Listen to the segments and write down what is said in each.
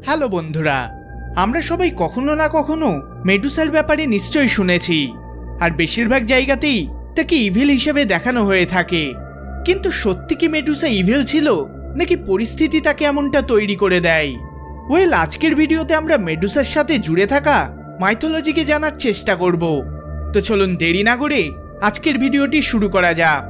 Hello বন্ধুরা, আমরা সবাই কখনো না কখনো মেডুসার ব্যাপারে নিশ্চয়ই শুনেছি, আর বেশিরভাগ জায়গাতেই তাকে ইভিল হিসেবে দেখানো হয়ে থাকে। কিন্তু সত্যি কি মেডুসা ইভিল ছিল, নাকি পরিস্থিতি তাকে এমনটা তৈরি করে দেয়? ওয়েল, আজকের ভিডিওতে আমরা মেডুসার সাথে জুড়ে থাকা মাইথোলজিকে জানার চেষ্টা করব। তো চলুন দেরি না করে আজকের ভিডিওটি শুরু করা যাক।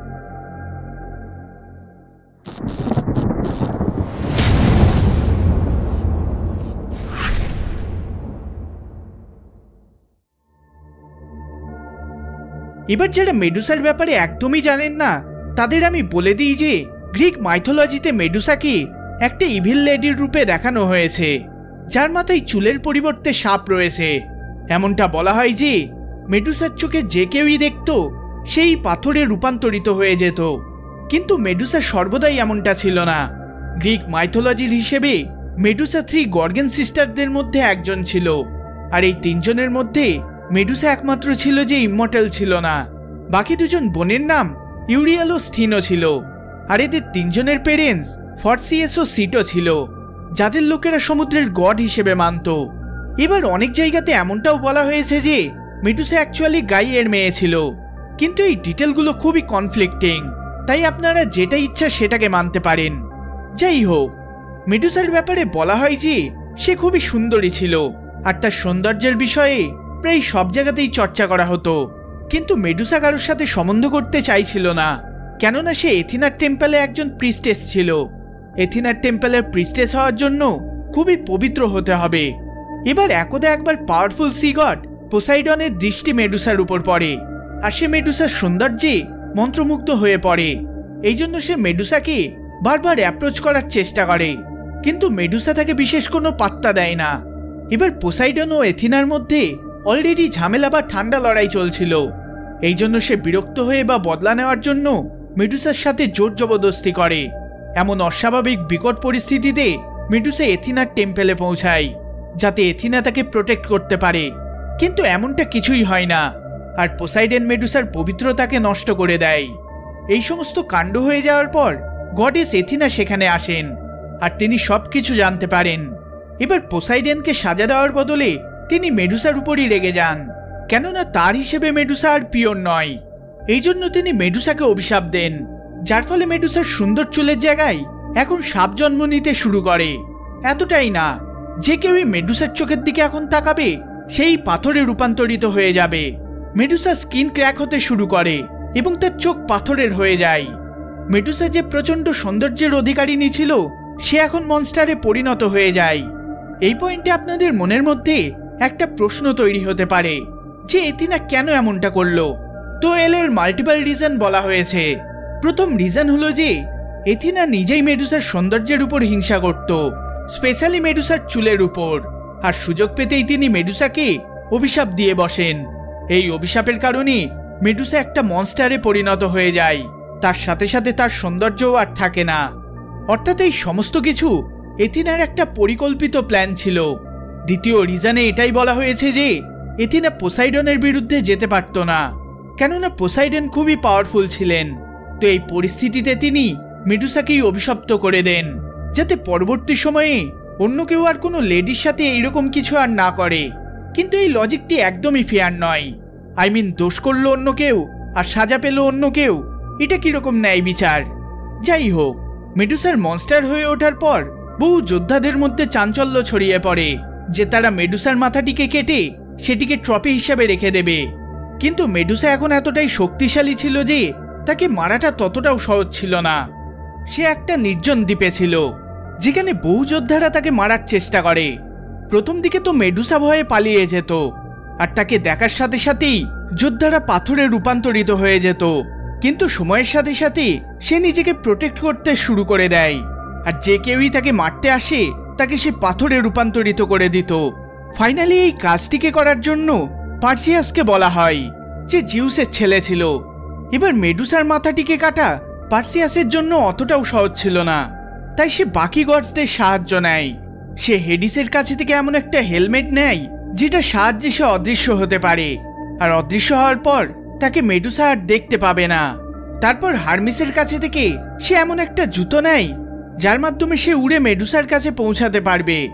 এবার যারা মেডুসার ব্যাপারে একদমই জানেন না, তাদের আমি বলে দিই যে গ্রিক মাইথোলজিতে মেডুসাকে একটা ইভিল লেডির রূপে দেখানো হয়েছে, যার মাথায় চুলের পরিবর্তে সাপ রয়েছে। এমনটা বলা হয় যে মেডুসার চোখে যে কেউই দেখত সেই পাথরে রূপান্তরিত হয়ে যেত। কিন্তু মেডুসা সর্বদাই এমনটা ছিল না। গ্রিক মাইথোলজির হিসেবে মেডুসা 3 গর্গন সিস্টারদের মধ্যে একজন ছিল, আর এই 3 জনের মধ্যে মেডুসা একমাত্র ছিল যে ইমমর্টাল ছিল না। বাকি 2 জন বোনের নাম ইউরিয়াল ও স্থিনো ছিল, আর এদের 3 জনের পেরেন্টস ফর্সিয়াস ও সিটো ছিল, যাদের লোকেরা সমুদ্রের গড হিসেবে মানত। এবার অনেক জায়গাতে এমনটাও বলা হয়েছে যে মেডুসা অ্যাকচুয়ালি গাইয়ের মেয়ে ছিল, কিন্তু এই ডিটেলগুলো খুবই কনফ্লিক্টিং, তাই আপনারা যেটা ইচ্ছা সেটাকে মানতে পারেন। যাই হোক, মেডুসার ব্যাপারে বলা হয় যে সে খুবই সুন্দরী ছিল, আর তার সৌন্দর্যের বিষয়ে প্রায় সব জায়গাতেই চর্চা করা হতো। কিন্তু মেডুসা কারোর সাথে সম্বন্ধ করতে চাইছিল না, কেননা সে এথিনার টেম্পলে একজন প্রিস্টেস ছিল। এথিনার টেম্পলের প্রিস্টেস হওয়ার জন্য খুবই পবিত্র হতে হবে। এবার একদা একবার পাওয়ারফুল সি গড পোসাইডনের দৃষ্টি মেডুসার উপর পড়ে, আর সে মেডুসার সৌন্দর্যে মন্ত্রমুগ্ধ হয়ে পড়ে। এই জন্য সে মেডুসাকে বারবার অ্যাপ্রোচ করার চেষ্টা করে, কিন্তু মেডুসা তাকে বিশেষ কোনো পাত্তা দেয় না। এবার পোসাইডন ও এথিনার মধ্যে অলরেডি ঝামেলা বা ঠান্ডা লড়াই চলছিল। এই জন্য সে বিরক্ত হয়ে বা বদলা নেওয়ার জন্য মেডুসার সাথে জোর জবরদস্তি করে। এমন অস্বাভাবিক বিকট পরিস্থিতিতে মেডুসা এথিনার টেম্পেলে পৌঁছায়, যাতে এথিনা তাকে প্রোটেক্ট করতে পারে। কিন্তু এমনটা কিছুই হয় না, আর পোসাইডন মেডুসার পবিত্রতাকে নষ্ট করে দেয়। এই সমস্ত কাণ্ড হয়ে যাওয়ার পর গডেস এথিনা সেখানে আসেন, আর তিনি সবকিছু জানতে পারেন। এবার পোসাইডনকে সাজা দেওয়ার বদলে তিনি মেডুসার উপরই রেগে যান, কেননা তার হিসেবে মেডুসা আর পিওর নয়। এই জন্য তিনি মেডুসাকে অভিশাপ দেন, যার ফলে মেডুসার সুন্দর চুলের জায়গায় এখন সাপ জন্ম নিতে শুরু করে। এতটাই না, যে কেউই মেডুসার চোখের দিকে এখন তাকাবে সেই পাথরে রূপান্তরিত হয়ে যাবে। মেডুসার স্কিন ক্র্যাক হতে শুরু করে এবং তার চোখ পাথরের হয়ে যায়। মেডুসা যে প্রচন্ড সৌন্দর্যের অধিকারিণী ছিল, সে এখন মনস্টারে পরিণত হয়ে যায়। এই পয়েন্টে আপনাদের মনের মধ্যে একটা প্রশ্ন তৈরি হতে পারে যে এথিনা কেন এমনটা করলো। তো এর মাল্টিপল রিজন বলা হয়েছে। প্রথম রিজন হলো যে এথিনা নিজেই মেডুসার সৌন্দর্যের উপর হিংসা করত, স্পেশালি মেডুসার চুলের উপর, আর সুযোগ পেতেই তিনি মেডুসাকে অভিশাপ দিয়ে বসেন। এই অভিশাপের কারণে মেডুসা একটা মনস্টারে পরিণত হয়ে যায়, তার সাথে সাথে তার সৌন্দর্যও আর থাকে না। অর্থাৎ এই সমস্ত কিছু এথিনার একটা পরিকল্পিত প্ল্যান ছিল। দ্বিতীয় রিজনে এটাই বলা হয়েছে যে এথিনা পোসাইডনের বিরুদ্ধে যেতে পারত না, কেননা পোসাইডন খুবই পাওয়ারফুল ছিলেন। তো এই পরিস্থিতিতে তিনি মেডুসাকেই অভিশপ্ত করে দেন, যাতে পরবর্তী সময়ে অন্য কেউ আর কোনো লেডির সাথে এইরকম কিছু আর না করে। কিন্তু এই লজিকটি একদমই ফেয়ার নয়। দোষ করলো অন্য কেউ আর সাজা পেল অন্য কেউ, এটা কিরকম ন্যায় বিচার? যাই হোক, মেডুসার মনস্টার হয়ে ওঠার পর বহু যোদ্ধাদের মধ্যে চাঞ্চল্য ছড়িয়ে পড়ে যে তারা মেডুসার মাথাটিকে কেটে সেটিকে ট্রফি হিসেবে রেখে দেবে। কিন্তু মেডুসা এখন এতটাই শক্তিশালী ছিল যে তাকে মারাটা ততটাও সহজ ছিল না। সে একটা নির্জন দ্বীপে ছিল, যেখানে বহু যোদ্ধারা তাকে মারার চেষ্টা করে। প্রথম দিকে তো মেডুসা ভয়ে পালিয়ে যেত, আর তাকে দেখার সাথে সাথেই যোদ্ধারা পাথরে রূপান্তরিত হয়ে যেত। কিন্তু সময়ের সাথে সাথে সে নিজেকে প্রোটেক্ট করতে শুরু করে দেয়, আর যে কেউই তাকে মারতে আসে তাকে সে পাথরে রূপান্তরিত করে দিত। ফাইনালি এই কাজটিকে করার জন্য পার্সিয়াসকে বলা হয়, যে জিউসের ছেলে ছিল। এবার মেডুসার মাথাটিকে কাটা পার্সিয়াসের জন্য অতটাও সহজ ছিল না, তাই সে বাকি গডসদের সাহায্য নেয়। সে হেডিসের কাছে থেকে এমন একটা হেলমেট নেয় যেটা সাহায্যে সে অদৃশ্য হতে পারে, আর অদৃশ্য হওয়ার পর তাকে মেডুসা আর দেখতে পাবে না। তারপর হারমিসের কাছে থেকে সে এমন একটা জুতো নেয় যার মাধ্যমে সে উড়ে মেডুসার কাছে পৌঁছাতে পারবে।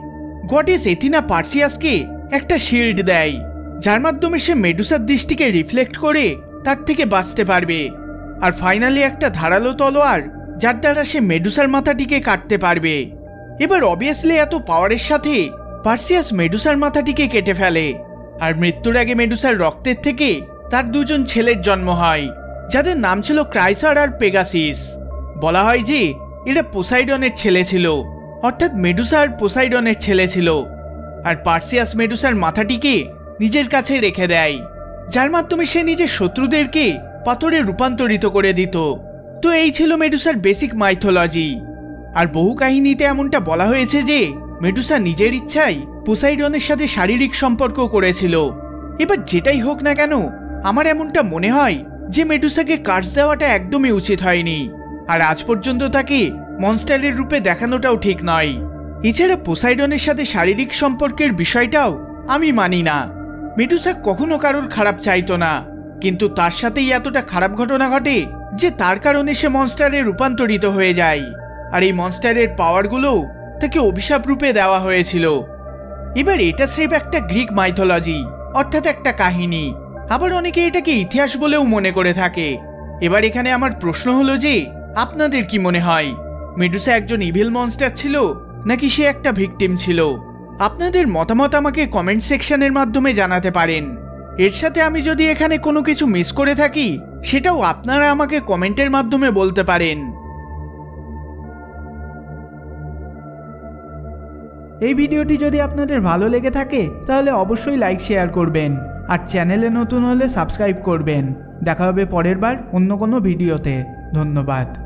গডেস এথিনা পার্সিয়াসকে একটা শিল্ড দেয়, যার মাধ্যমে সে মেডুসার দৃষ্টিকে রিফ্লেক্ট করে তার থেকে বাঁচতে পারবে। আর ফাইনালি একটা ধারালো তলোয়ার, যার দ্বারা সে মেডুসার মাথাটিকে কাটতে পারবে। এবার অবভিয়াসলি এত পাওয়ারের সাথে পার্সিয়াস মেডুসার মাথাটিকে কেটে ফেলে। আর মৃত্যুর আগে মেডুসার রক্তের থেকে তার দুজন ছেলের জন্ম হয়, যাদের নাম ছিল ক্রাইসার আর পেগাসিস। বলা হয় যে এরা পোসাইডনের ছেলে ছিল, অর্থাৎ মেডুসা আর পোসাইডনের ছেলে ছিল। আর পার্সিয়াস মেডুসার মাথাটিকে নিজের কাছে রেখে দেয়, যার মাধ্যমে সে নিজের শত্রুদেরকে পাথরে রূপান্তরিত করে দিত। তো এই ছিল মেডুসার বেসিক মাইথোলজি। আর বহু কাহিনীতে এমনটা বলা হয়েছে যে মেডুসা নিজের ইচ্ছায় পোসাইডনের সাথে শারীরিক সম্পর্ক করেছিল। এবার যেটাই হোক না কেন, আমার এমনটা মনে হয় যে মেডুসাকে কার্স দেওয়াটা একদমই উচিত হয়নি, আর আজ পর্যন্ত তাকে মনস্টারের রূপে দেখানোটাও ঠিক নয়। এছাড়া পোসাইডনের সাথে শারীরিক সম্পর্কের বিষয়টাও আমি মানি না। মেডুসা কখনো কারোর খারাপ চাইতো না, কিন্তু তার সাথেই এতটা খারাপ ঘটনা ঘটে যে তার কারণে সে মনস্টারে রূপান্তরিত হয়ে যায়। আর এই মনস্টারের পাওয়ারগুলো তাকে অভিশাপ রূপে দেওয়া হয়েছিল। এবার এটা স্রেফ একটা গ্রিক মাইথোলজি, অর্থাৎ একটা কাহিনী। আবার অনেকে এটাকে ইতিহাস বলেও মনে করে থাকে। এবার এখানে আমার প্রশ্ন হলো যে আপনাদের কি মনে হয়, মেডুসা একজন ইভিল মনস্টার ছিল নাকি সে একটা ভিকটিম ছিল? আপনাদের মতামত আমাকে কমেন্ট সেকশনের মাধ্যমে জানাতে পারেন। এর সাথে আমি যদি এখানে কোনো কিছু মিস করে থাকি, সেটাও আপনারা আমাকে কমেন্টের মাধ্যমে বলতে পারেন। এই ভিডিওটি যদি আপনাদের ভালো লেগে থাকে তাহলে অবশ্যই লাইক শেয়ার করবেন, আর চ্যানেলে নতুন হলে সাবস্ক্রাইব করবেন। দেখা হবে পরের বার অন্য কোনো ভিডিওতে। ধন্যবাদ।